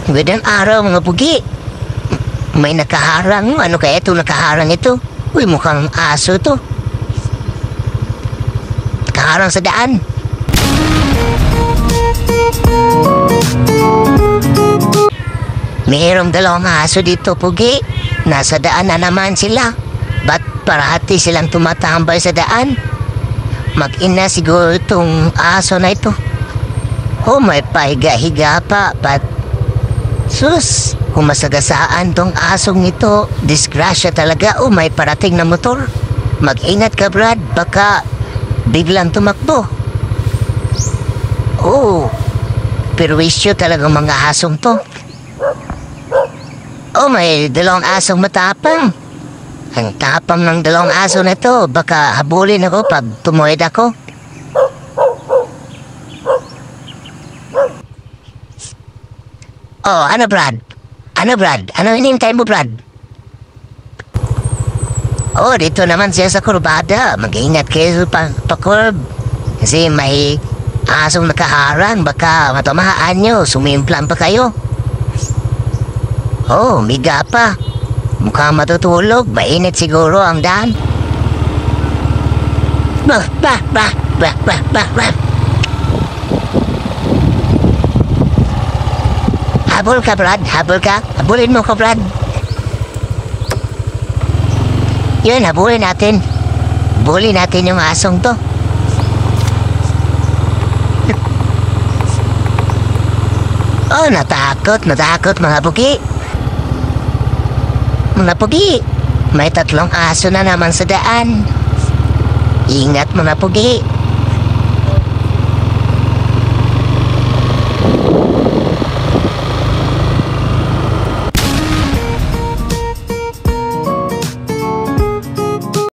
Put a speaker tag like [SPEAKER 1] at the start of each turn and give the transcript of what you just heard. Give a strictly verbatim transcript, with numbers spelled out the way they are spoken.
[SPEAKER 1] Magandang araw mga pugi. May nakaharang. Ano kaya ito nakaharang ito? Uy, mukhang aso to. Nakaharang sa daan. Mayroong dalawang aso dito, pugi. Nasa daan na naman sila. Ba't parati silang tumatambay sa daan? Mag-ina siguro itong aso na ito. Oh, may pahiga-higa pa. Ba't sus, kung masagasaan tong asong ito, disgrasya talaga. Oh, may parating na motor. Mag-ingat ka, Brad. Baka biglang tumakbo. Oh, perwisyo talagang mga asong to. Oh, may dalawang asong matapang. Ang tapang ng dalawang aso na to. Baka habulin ako pag tumuwid ako. Oh, ano Brad? Ano Brad? Ano hinihintay mo, Brad? Oh, dito naman siya sa kurbada. Mag-ingat kayo pa, pa kurb. Kasi may asong nakaharang. Baka matamaan nyo. Sumimplan pa kayo. Oh, miga pa. Mukhang matutulog. Mainit siguro ang daan. Bah, bah, bah, bah, bah, bah, bah. Habol ka, Brad. Habol ka. Habulin mo ka, Brad. Yun, habulin natin. Habulin natin yung asong to. Oh, natakot. Natakot, mga pugi. Mga pugi. May tatlong aso na naman sa daan. Ingat, mga pugi.